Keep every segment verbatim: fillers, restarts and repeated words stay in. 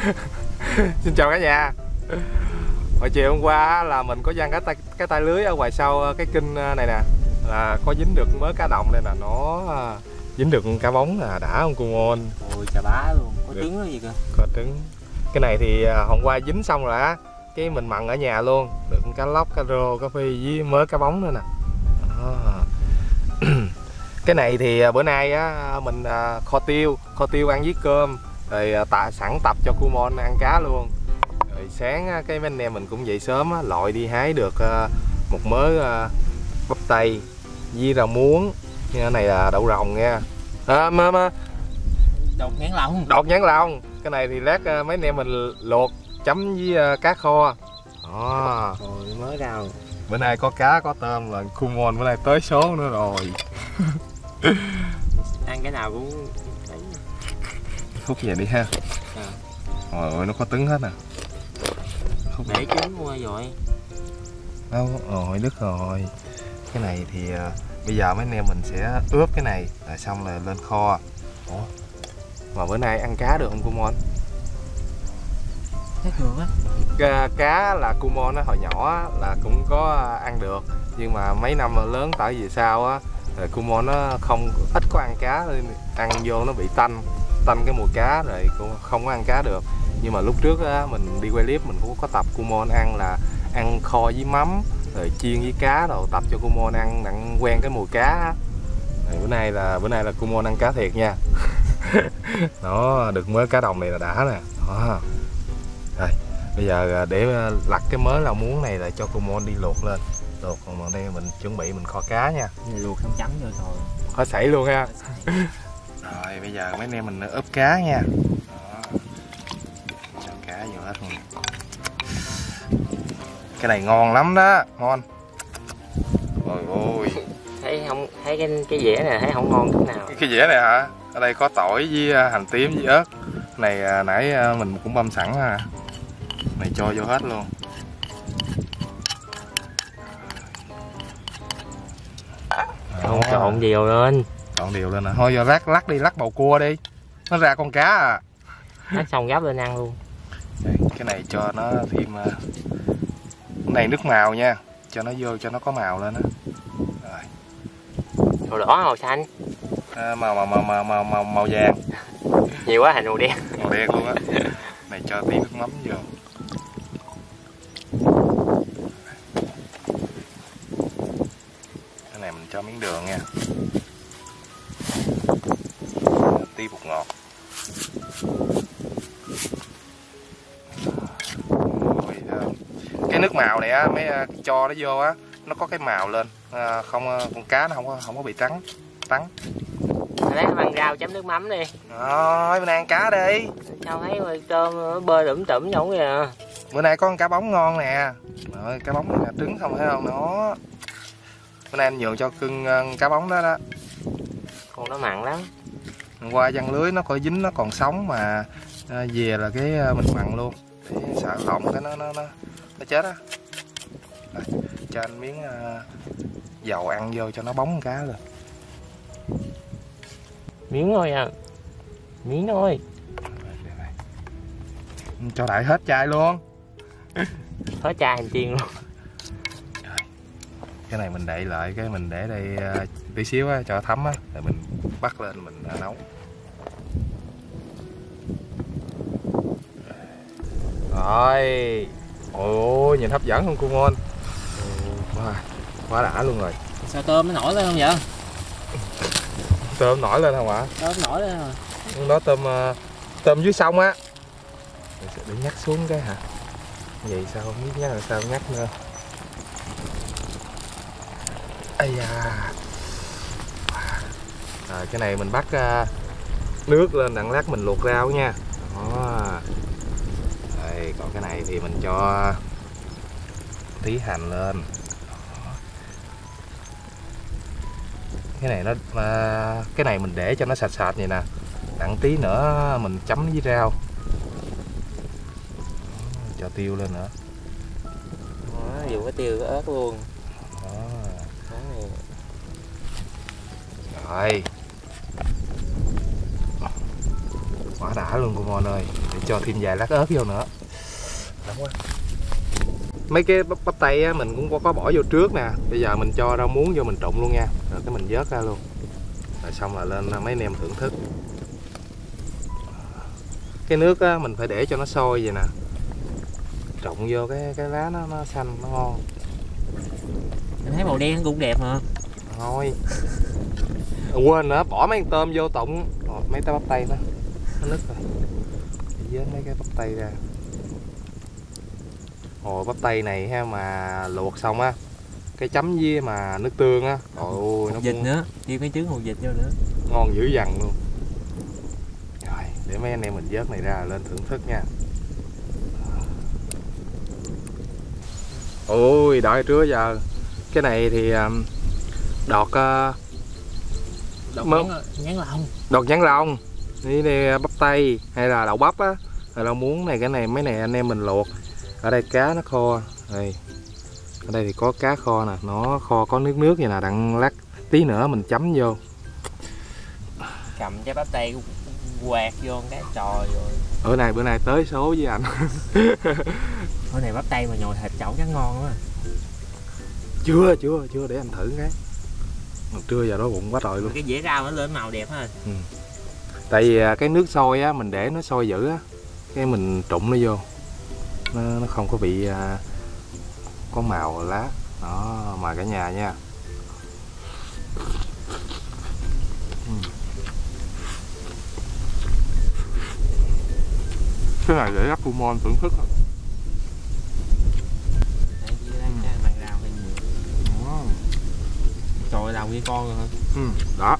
Xin chào cả nhà. Hồi chiều hôm qua là mình có giăng cái tay cái tay lưới ở ngoài sau cái kinh này nè, là có dính được mớ cá đồng đây nè, nó dính được cá bóng là đã không cô Mon? Ôi chà bá luôn, có được. Trứng đó gì cơ? Có trứng. Cái này thì hôm qua dính xong rồi á, cái mình mặn ở nhà luôn, được cá lóc, cá rô, cá phi với mớ cá bóng nữa nè. Cái này thì bữa nay á mình kho tiêu, kho tiêu ăn với cơm, rồi tạ sẵn tập cho cô Mon ăn cá luôn. Rồi sáng cái mấy anh em mình cũng dậy sớm á, lội đi hái được một mớ bắp tây với rau muống. Cái này là đậu rồng nha. À, mà, mà. Đột nhãn lồng. Đột nhãn lồng. Cái này thì lát mấy anh em mình luộc chấm với cá kho. Đó. Rồi mới rau. Bữa nay có cá có tôm là cô Mon bữa nay tới số nữa rồi. Ăn cái nào cũng Hút về đi ha. À. Trời ơi, nó có trứng hết nè. Hút để trứng qua rồi. Đâu, rồi đứt rồi. Cái này thì uh, bây giờ mấy anh em mình sẽ ướp cái này rồi xong rồi lên kho. Ủa? Mà bữa nay ăn cá được không cô Mon? Thấy được á. Cá, cá là cô Mon á, hồi nhỏ là cũng có ăn được, nhưng mà mấy năm lớn tại vì sao á, rồi cô Mon nó không ít có ăn cá, ăn vô nó bị tanh tanh cái mùi cá, rồi cũng không có ăn cá được. Nhưng mà lúc trước á, mình đi quay clip mình cũng có tập cô Mon ăn là ăn kho với mắm rồi chiên với cá, rồi tập cho cô Mon ăn nặng quen cái mùi cá. Rồi bữa nay là bữa nay là cô Mon ăn cá thiệt nha. Đó, được mớ cá đồng này là đã nè. Đó. Rồi bây giờ để lặt cái mớ rau muống này là cho cô Mon đi luộc lên. Luộc, còn đây mình chuẩn bị mình kho cá nha. Luộc không chấm vô thôi. Kho sảy luôn ha. Rồi bây giờ mấy anh em mình ướp cá nha. Đó. Cho cá vô hết luôn. Cái này ngon lắm đó, ngon. Ôi ôi. Thấy không, thấy cái cái dẻ này thấy không ngon chút nào. Cái dẻ này hả? Ở đây có tỏi với hành tím với ớt. Này nãy mình cũng băm sẵn ha. Này cho vô hết luôn. Không trộn đều lên. Trộn đều lên nè. Thôi giờ lát lắc đi, lắc bầu cua đi. Nó ra con cá à. Lát xong gắp lên ăn luôn. Đây, cái này cho nó thêm cái này nước màu nha, cho nó vô cho nó có màu lên á. Rồi. Màu đỏ màu xanh. À, màu màu màu màu màu màu màu vàng. Nhiều quá thành màu đen. Màu đen luôn á. Này cho tí nước mắm vô. Cái này mình cho miếng đường nha. Tí bột ngọt. Cái nước màu này á, mấy cho nó vô á, nó có cái màu lên, à, không con cá nó không có không có bị trắng trắng. Lấy ăn rau chấm nước mắm đi. Rồi bữa nay ăn cá đi. Sao thấy cơm bơi đủm tủm giống vậy à? Bữa nay có con cá bóng ngon nè. Rồi cá bóng này là trứng không thấy không nó. Bữa nay anh nhường cho cưng cá bóng đó đó. Con nó mặn lắm. Hôm qua giăng lưới nó coi dính nó còn sống mà à, về là cái mình mặn luôn. Để sợ lộn cái nó nó nó nó chết á. Cho anh miếng uh, dầu ăn vô cho nó bóng cá lên. Miếng thôi à. Miếng thôi. Cho đại hết chai luôn. Hết chai hành chiên luôn. Rồi. Cái này mình đậy lại, cái mình để đây uh, tí xíu á, cho thấm á, rồi mình bắt lên mình uh, nấu. Rồi. Ôi nhìn hấp dẫn không cô Mon? Wow, quá đã luôn rồi. Sao tôm nó nổi lên không vậy? Tôm nổi lên không ạ? Tôm nổi lên rồi. Đó tôm tôm dưới sông á. Để nhắc xuống cái hả? Vậy sao không biết nhắc là sao nhắc nữa. Ây da. Rồi cái này mình bắt nước lên đặng lát mình luộc rau nha. Đó. Đây, còn cái này thì mình cho tí hành lên. Cái này nó cái này mình để cho nó sạch sạch vậy nè, đặng tí nữa mình chấm với rau. Cho tiêu lên nữa. Đó, dùng cái tiêu cái ớt luôn. Đó. Đó. Rồi quá đã luôn cô Mon ơi. Để cho thêm vài lát ớt vô nữa. Nóng quá. Mấy cái bắp, bắp tay á, mình cũng có, có bỏ vô trước nè. Bây giờ mình cho rau muống vô mình trụng luôn nha. Rồi cái mình vớt ra luôn. Rồi xong là lên mấy anh em thưởng thức. Cái nước á, mình phải để cho nó sôi vậy nè. Trụng vô cái cái lá nó, nó xanh, nó ngon. Mình thấy màu đen cũng đẹp mà. Thôi. Quên nữa, bỏ mấy con tôm vô tụng. Rồi, mấy cái bắp tay đó. Nó nứt rồi. Để vớt mấy cái bắp tay ra. Ồ, bắp tay này ha mà luộc xong á, cái chấm với mà nước tương á, ôi nó vịt nữa, thêm cái trứng hột vịt vô nữa. Ngon dữ dằn luôn. Rồi, để mấy anh em mình vớt này ra lên thưởng thức nha. Ôi, đợi trưa giờ. Cái này thì đọt đọt mớ... nhãn lồng. Đọt nhãn lồng. Đây này bắp tay hay là đậu bắp á, rồi rau muống này, cái này mấy này anh em mình luộc. Ở đây cá nó kho đây, ở đây thì có cá kho nè, nó kho có nước nước vậy nè, đặng lát tí nữa mình chấm vô. Cầm trái bắp tay quạt vô cái trò rồi. Bữa nay bữa nay tới số với anh. Bữa này bắp tay mà nhồi thịt chậu chắc ngon quá. Chưa chưa chưa để anh thử cái. Trưa giờ đói bụng quá trời luôn. Cái dĩa rau nó lên màu đẹp ha. Ừ. Tại vì cái nước sôi á, mình để nó sôi dữ á, cái mình trụng nó vô. Nó, nó không có bị uh, có màu lá. Đó, mời cả nhà nha. Ừ. Cái này để gắp cô Mon thưởng thức. Trời ơi, đầu với con rồi hả? Ừ, đó.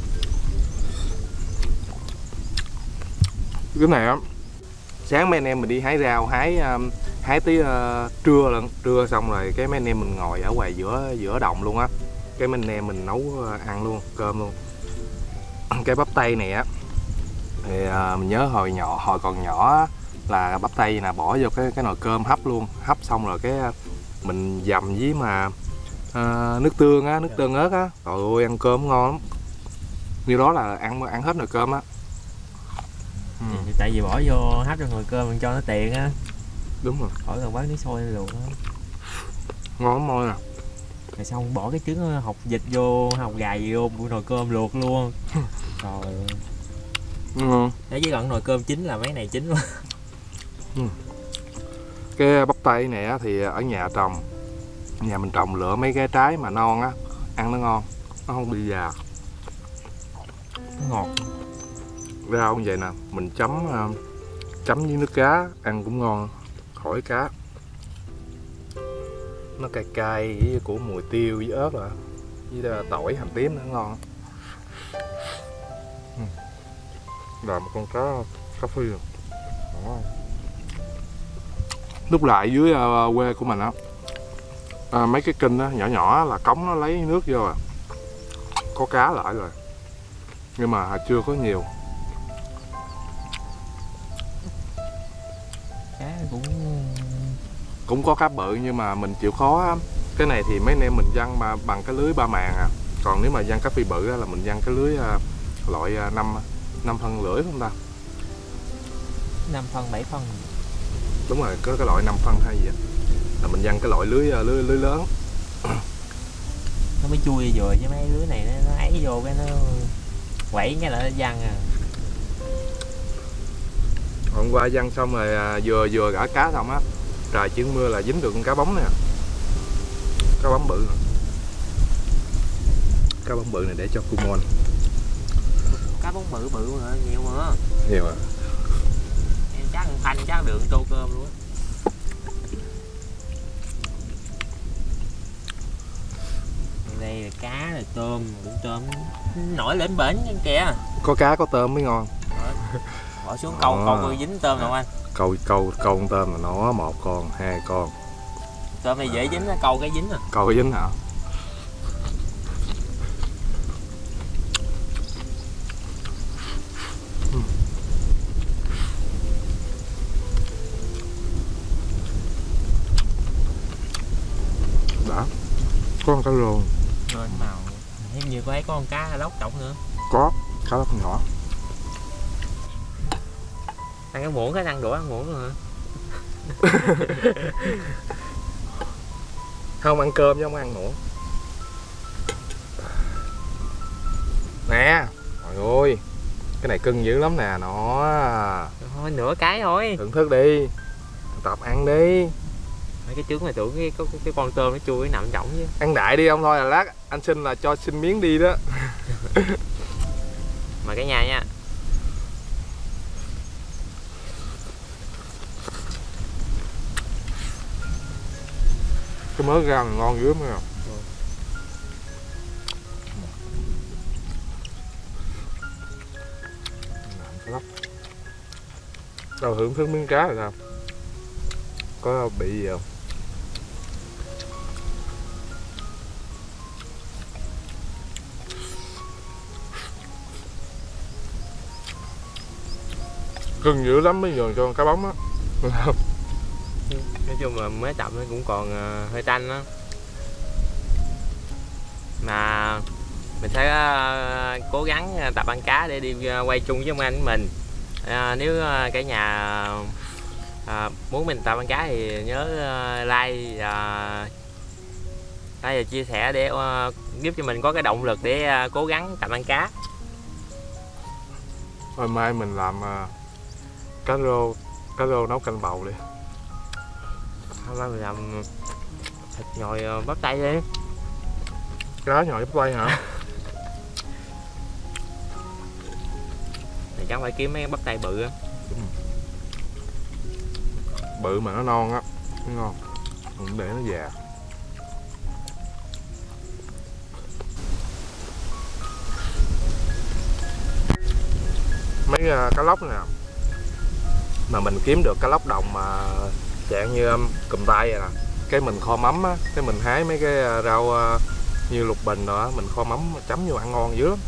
Cái này á, sáng mấy anh em mình đi hái rau, hái um, hái tới uh, trưa lần, trưa xong rồi cái mấy anh em mình ngồi ở ngoài giữa giữa đồng luôn á. Cái mấy anh em mình nấu uh, ăn luôn, cơm luôn. Cái bắp tay này á thì uh, mình nhớ hồi nhỏ, hồi còn nhỏ là bắp tay nè, bỏ vô cái cái nồi cơm hấp luôn, hấp xong rồi cái uh, mình dầm với mà uh, nước tương á, nước tương ớt á. Trời ơi, ăn cơm ngon lắm. Như đó là ăn ăn hết nồi cơm á. Ừ. Thì tại vì bỏ vô hấp trong nồi cơm mình cho nó tiện á. Đúng rồi. Khỏi cần bán nước sôi luôn á. Ngon lắm môi nè. Rồi xong bỏ cái trứng hột vịt vô, hột gà gì vô nồi cơm luộc luôn. Rồi. Ngon. Để với gần nồi cơm chín là mấy này chín quá. Ừ. Cái bắp tay này á, thì ở nhà trồng, nhà mình trồng lựa mấy cái trái mà non á, ăn nó ngon, nó không bị già. Nó ngọt. Rau như vậy nè, mình chấm chấm với nước cá ăn cũng ngon, khỏi cá. Nó cay cay với của mùi tiêu với ớt rồi, với tỏi hành tím nó ngon. Ừ. Là một con cá cá phi. Lúc lại dưới uh, quê của mình á, à, mấy cái kênh đó, nhỏ nhỏ là cống nó lấy nước vô à, có cá lại rồi, nhưng mà chưa có nhiều. Cá cũng cũng có cá bự nhưng mà mình chịu khó á. Cái này thì mấy anh em mình giăng mà bằng cái lưới ba màng à, còn nếu mà giăng cá phi bự á, là mình giăng cái lưới uh, loại năm năm phân lưỡi không ta? năm phân bảy phân. Đúng rồi, có cái loại năm phân hay gì á, là mình giăng cái loại lưới lưới lưới lớn. Nó mới chui vừa với mấy lưới này nó, nó ấy vô cái nó quẩy cái là nó văng à. Hôm qua giăng xong rồi à, vừa vừa gã cá xong á, trời chuyển mưa là dính được con cá bóng nè, cá bóng bự, cá bóng bự này để cho cô Mon. Cá bóng bự bự mà nhiều mà. Nhiều à. Em chắc ăn phanh chắc được tô cơm luôn á. Đây là cá là tôm, cũng tôm nổi lên bển kìa. Có cá có tôm mới ngon. Bỏ xuống câu à. Câu coi dính tôm nào anh. Câu câu câu con tôm là nó một con, hai con. Tôm này dễ dính, câu cái dính à. Câu cái dính hả? Đã. Có con cá rô. Lên màu. Thêm như có ấy có con cá lóc trọng nữa. Có, cá lóc nhỏ. Ăn cái muỗng, cái ăn đũa ăn muỗng rồi hả? Không ăn cơm chứ không ăn muỗng. Nè, trời ơi, cái này cưng dữ lắm nè, nó. Thôi nửa cái thôi. Thưởng thức đi, tập ăn đi. Mấy cái trứng này tưởng cái, cái, cái con tôm nó chui nằm trọng chứ. Ăn đại đi không thôi là lát anh xin là cho xin miếng đi đó. Mời cả nhà nha. Cái mớ rau này ngon dữ lắm nha. Đâu thưởng thức miếng cá rồi sao? Có bị gì không? Cưng dữ lắm mới nhường cho cá bóng á. Nói chung là mới tập nó cũng còn uh, hơi tanh đó. Mà mình sẽ uh, cố gắng tập ăn cá để đi uh, quay chung với ông anh của mình. Uh, nếu uh, cả nhà uh, muốn mình tập ăn cá thì nhớ uh, like uh, like và chia sẻ để uh, giúp cho mình có cái động lực để uh, cố gắng tập ăn cá. Thôi mai mình làm uh, cá rô cá rô nấu canh bầu đi. Hôm nay mình làm thịt nhồi uh, bắp tay đi. Cá nhồi bắp tay hả? Thì chắc phải kiếm mấy cái bắp tay bự á. Bự mà nó non á, nó ngon. Đừng để nó già. Mấy uh, cá lóc nè, mà mình kiếm được cá lóc đồng mà dạng như um, cùm tay vậy nè, cái mình kho mắm á, cái mình hái mấy cái uh, rau uh, như lục bình rồi á, mình kho mắm chấm vô ăn ngon dữ lắm.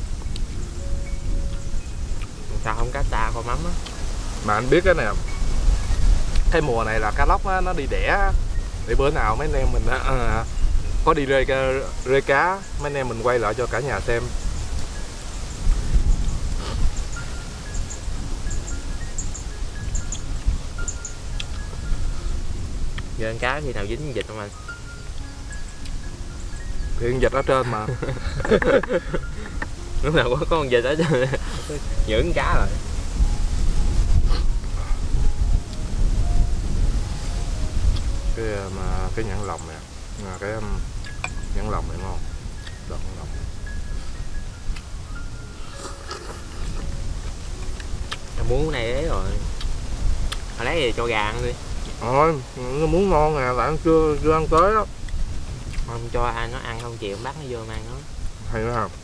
Sao không cá ta kho mắm á? Mà anh biết cái nè, cái mùa này là cá lóc á, nó đi đẻ, để bữa nào mấy anh em mình á, à, có đi rơi cá, rơi cá, mấy anh em mình quay lại cho cả nhà xem. Giờ ăn cá khi nào dính vịt không anh? Thì con vịt ở trên mà. Lúc nào có, có con vịt ở trên dưỡng cá rồi. Cái mà cái nhãn lòng nè, cái nhãn lòng này ngon, đòn nhãn lòng. Tao muốn cái này đấy rồi. Hồi lấy gì cho gà ăn đi. Thôi, nó muốn ngon nè, tại chưa chưa ăn tới đó. Không cho ăn, nó ăn không chịu, bắt nó vô mang nó. Hay đó không?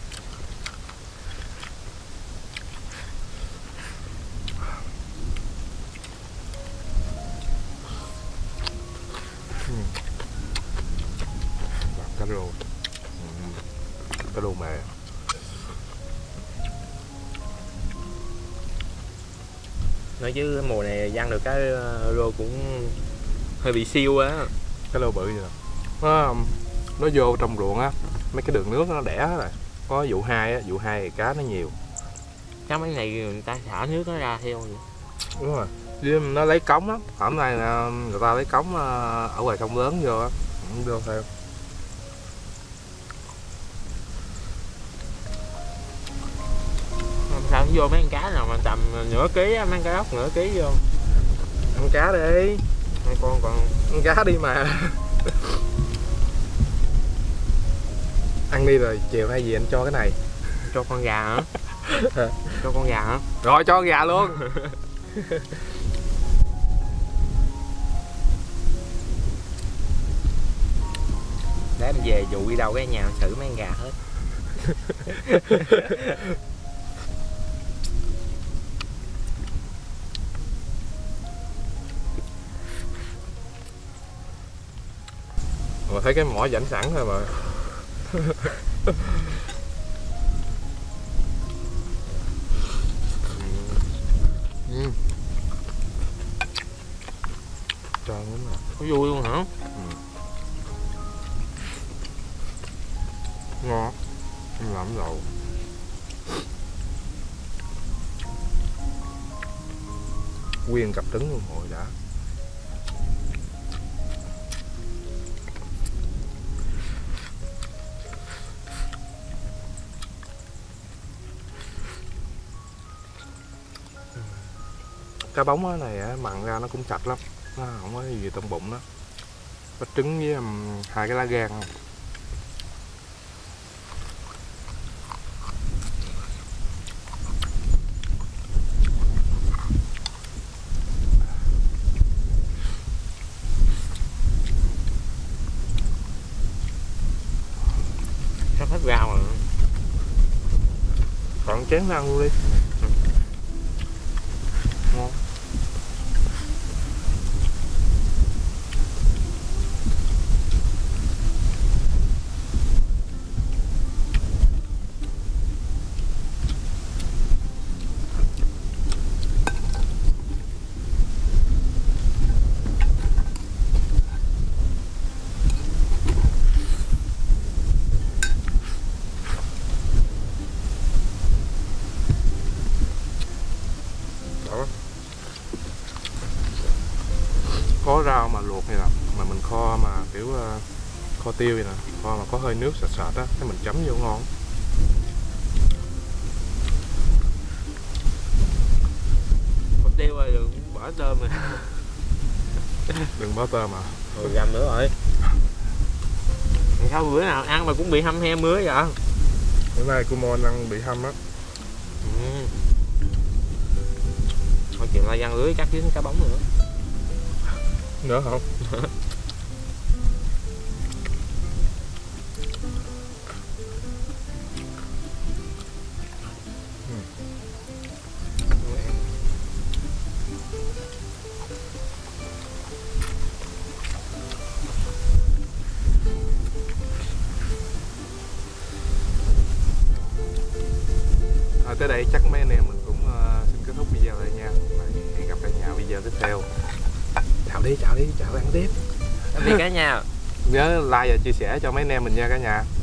Cá rô, cá rô mè. Nói chứ mùa này ăn được cái rô cũng hơi bị siêu á. Cá rô bự vậy nè. Nó, nó vô trong ruộng á, mấy cái đường nước nó đẻ rồi. Có vụ hai á, vụ hai thì cá nó nhiều. Chắc mấy này người ta xả nước nó ra theo vậy. Đúng rồi, với nó lấy cống á. Hôm nay người ta lấy cống ở ngoài sông lớn vô á, cũng vô theo. Sao vô mấy con cá nào mà tầm nửa ký á, mấy con cá lóc nửa ký vô. Ăn cá đi. Hai con còn Ăn cá đi mà. Ăn đi rồi chiều nay gì anh cho cái này. cho con gà hả? Cho con gà hả? Rồi cho con gà luôn. Để em về dụ đi đâu cái nhà xử mấy con gà hết. Mà thấy cái mỏ rảnh sẵn thôi mà. Ừ. Tròn lắm nè. Có vui luôn hả? Ừ. Ngon. Em làm rồi. nguyên cặp trứng luôn hồi đã. Cá bóng này mặn ra nó cũng sạch lắm, nó không có gì trong bụng đó. Có trứng với um, hai cái lá gan không. Sắp hết rau rồi. Còn chén ăn luôn đi. Ngon. Có rau mà luộc này nè, mà mình kho mà kiểu uh, kho tiêu vậy nè, kho mà có hơi nước sệt sệt á, cái mình chấm vô ngon. Kho tiêu rồi đừng bỏ tôm rồi. Đừng bỏ tôm mà. Rồi gầm nữa rồi. Sao bữa nào ăn mà cũng bị hăm he mứa vậy? Bữa nay Kumon ăn bị hăm á. Ừ. Thôi chuyện là giăng lưới cắt với cá bóng nữa. Nữa không? À, tới đây chắc mấy anh em mình cũng uh, xin kết thúc video lại nha. Hẹn gặp cả nhà video tiếp theo. Chào đi, chào đi, chào ăn tiếp. Tạm biệt cả nhà. Nhớ like và chia sẻ cho mấy anh em mình nha cả nhà.